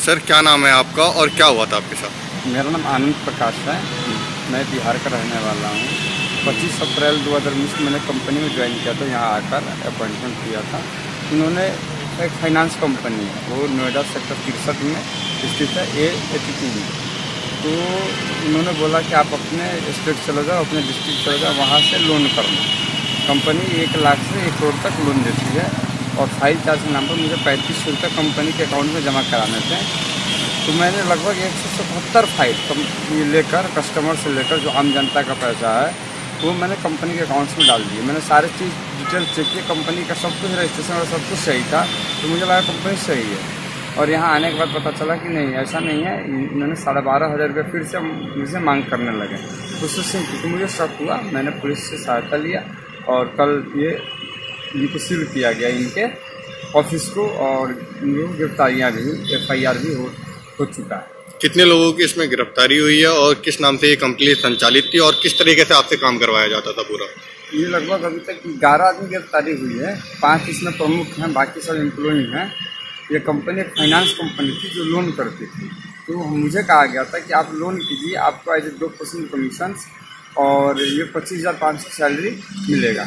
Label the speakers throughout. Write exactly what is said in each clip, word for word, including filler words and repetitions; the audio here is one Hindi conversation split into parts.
Speaker 1: सर क्या नाम है आपका और क्या हुआ था आपके साथ?
Speaker 2: मेरा नाम आनंद प्रकाश है। मैं बिहार का रहने वाला हूँ। पच्चीस अप्रैल दो हज़ार उन्नीस को मैंने कंपनी में ज्वाइन किया था। यहाँ आकर अपॉइंटमेंट किया था। इन्होंने एक फाइनेंस कंपनी है, वो नोएडा सेक्टर तिरसठ में स्थित है, ए एटी टू में। तो इन्होंने बोला कि आप अपने स्टेट चले जाओ, अपने डिस्ट्रिक्ट चले जाओ, वहाँ से लोन करना। कंपनी एक लाख से एक करोड़ तक लोन देती है और फाइल चार्ज के नाम पर मुझे पैंतीस सौ रुपये कंपनी के अकाउंट में जमा कराने थे। तो मैंने लगभग एक सौ सतहत्तर फाइल कंपनी लेकर, कस्टमर से लेकर जो आम जनता का पैसा है वो मैंने कंपनी के अकाउंट्स में डाल दिए। मैंने सारे चीज़ डिटेल चेक किए, कंपनी का सब कुछ, रजिस्ट्रेशन और सब कुछ सही था। तो मुझे लगा कंपनी सही है। और यहाँ आने के बाद पता चला कि नहीं, ऐसा नहीं है। इन्होंने साढ़े बारह हज़ार रुपये फिर से मुझसे मांग करने लगे। उससे क्योंकि मुझे शक हुआ, मैंने पुलिस से सहायता लिया और कल ये इनको सील किया गया, इनके ऑफिस को, और इनको गिरफ्तारियाँ भी, एफ आई आर भी हो, हो चुका है।
Speaker 1: कितने लोगों की इसमें गिरफ्तारी हुई है और किस नाम से ये कंपनी संचालित थी और किस तरीके से आपसे काम करवाया जाता था पूरा?
Speaker 2: ये लगभग अभी तक ग्यारह आदमी गिरफ्तारी हुई है। पाँच इसमें प्रमुख हैं, बाकी सब एम्प्लॉई हैं। ये कंपनी एक फाइनेंस कंपनी थी जो लोन करती थी। तो मुझे कहा गया था कि आप लोन कीजिए, आपको एज ए दो परसेंट कमीशन और ये पच्चीस हज़ार पाँच सौ सैलरी मिलेगा।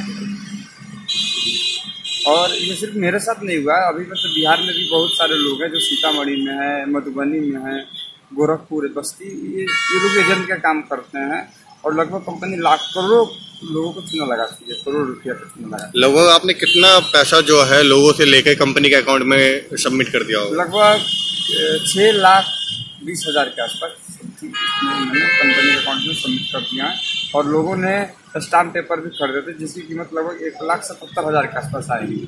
Speaker 2: और ये सिर्फ मेरे साथ नहीं हुआ है, अभी मतलब बिहार में भी बहुत सारे लोग हैं जो सीतामढ़ी में है, मधुबनी में है, गोरखपुर, बस्ती, ये ये लोग एजेंट का काम करते हैं। और लगभग कंपनी लाख करोड़ लोगों को चुना लगाती है, करोड़ रुपया का चुना लगाती है।
Speaker 1: लगभग आपने कितना पैसा जो है लोगों से लेकर कंपनी के अकाउंट में सबमिट कर दिया होगा?
Speaker 2: लगभग छः लाख बीस हज़ार के आसपास मैंने कंपनी के अकाउंट में सबमिट कर दिया है। और लोगों ने स्टाम्प पेपर भी खरीदे थे जिसकी कीमत लगभग एक लाख सतहत्तर हज़ार के आसपास आएगी।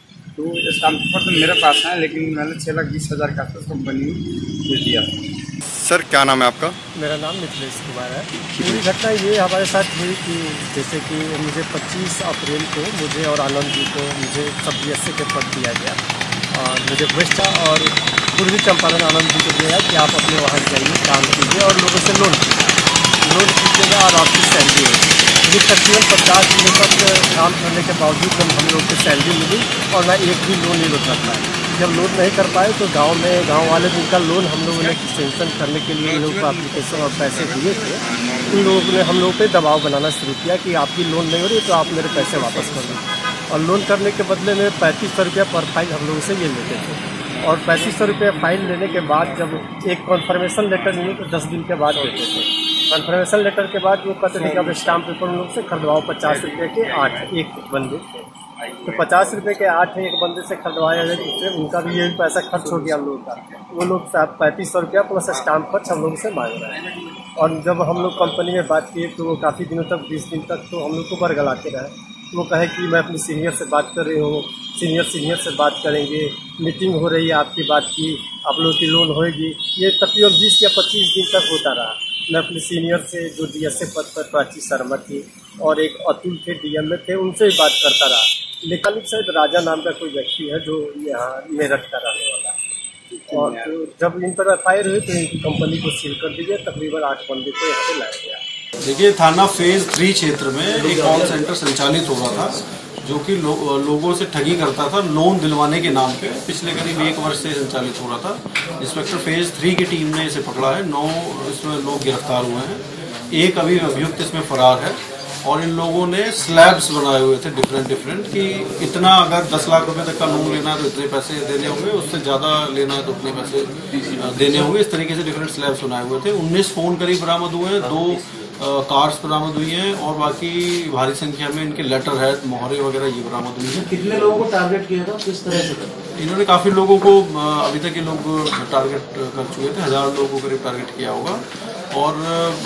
Speaker 2: तो स्टाम्प पेपर तो मेरे पास है, लेकिन मैंने छः लाख बीस हज़ार के आसपास कंपनी दे दिया था।
Speaker 1: सर क्या नाम है आपका?
Speaker 3: मेरा नाम मिथिलेश कुमार है। पूरी घटना ये हमारे साथ हुई कि जैसे कि मुझे पच्चीस अप्रैल को मुझे और आनंद जी को मुझे सब बी एस ए के पद दिया गया और मुझे वेस्ट और पूर्वी चंपारण आनंद जी को दिया कि आप अपने वहाँ जाइए, काम कीजिए और लोगों से लोन कीजिए लोन कीजिएगा और आपकी सैलरी होगी। मुझे तकरीबन पचास दिनों तक काम करने के बावजूद जब हम लोग को सैलरी मिली और मैं एक भी लोन नहीं कर पाया। जब लोन नहीं कर पाए तो गांव में गांव वाले जिनका लोन हम लोगों ने सेंक्शन करने के लिए लोगों को एप्लीकेशन और पैसे दिए थे, उन लोगों ने हम लोगों पे दबाव बनाना शुरू किया कि आपकी लोन नहीं हो रही तो आप मेरे पैसे वापस कर दो। और लोन करने के बदले में पैंतीस सौ रुपया पर फाइल हम लोगों से ये लेते थे। और पैंतीस सौ रुपये फाइल लेने के बाद जब एक कॉन्फर्मेशन लेटर मिले तो दस दिन के बाद देते थे। कॉन्फर्मेशन लेटर के बाद वो कहते थे कि अब स्टाम्प पेपर उन लोग से खरीदवाओ पचास रुपये के आठ एक बंदे से। तो पचास रुपये के आठ एक बंदे से खरीदवाया गया, जिससे उनका भी यही पैसा खर्च हो गया हम लोगों का। वो लोग पैंतीस सौ रुपया प्लस स्टाम्प खर्च हम लोग से मांग रहे हैं। और जब हम लोग कंपनी में बात किए तो वो काफ़ी दिनों तक, बीस दिन तक तो हम लोग को बरगलाते रहे। वो कहे कि मैं अपनी सीनियर से बात कर रही हूँ, सीनियर सीनियर से बात करेंगे, मीटिंग हो रही है आपकी बात की, आप लोग की लोन होएगी। ये तकरीबन बीस या पच्चीस दिन तक होता रहा। मैं अपने सीनियर से जो डी एस ए पद पर प्राची शर्मा थी और एक अतुल थे डी एम में थे, उनसे ही बात करता रहा। लेकिन शायद राजा नाम का कोई व्यक्ति है जो यहाँ मेरठ का रहने वाला है। और तो जब इन पर एफ आई आर हुई तो इनकी कंपनी को सील कर दी गया। तकरीबन आठ बंदे को यहाँ पे लाया गया।
Speaker 4: देखिए, थाना फेज थ्री क्षेत्र में एक कॉल सेंटर संचालित हो रहा था जो कि लो, लोगों से ठगी करता था लोन दिलवाने के नाम पे। पिछले करीब एक वर्ष से संचालित हो रहा था। इंस्पेक्टर फेज थ्री की टीम ने इसे पकड़ा है। नौ इसमें लोग गिरफ्तार हुए हैं। एक अभी अभियुक्त इसमें फरार है। और इन लोगों ने स्लैब्स बनाए हुए थे डिफरेंट डिफरेंट कि इतना अगर दस लाख रुपए तक का लोन लेना है तो इतने पैसे देने होंगे, उससे ज़्यादा लेना है तो उतने पैसे देने होंगे। इस तरीके से डिफरेंट स्लैब्स बनाए हुए थे। उन्नीस फ़ोन करीब बरामद हुए हैं, दो कार्ड्स बरामद हुई हैं और बाकी भारी संख्या में इनके लेटर है, मोहरे वगैरह ये बरामद हुई है।
Speaker 3: कितने लोगों को टारगेट किया था, किस तरह से?
Speaker 4: इन्होंने काफ़ी लोगों को, अभी तक ये लोग टारगेट कर चुके थे, हज़ार लोगों को करीब टारगेट किया होगा और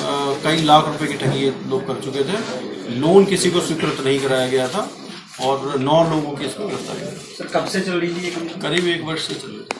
Speaker 4: कई लाख रुपए की ठगी लोग कर चुके थे। लोन किसी को स्वीकृत नहीं कराया गया था और नौ लोगों की इसमें गिरफ्तारी।
Speaker 3: सर कब से चल रही थी?
Speaker 4: करीब एक वर्ष से चल रही थी।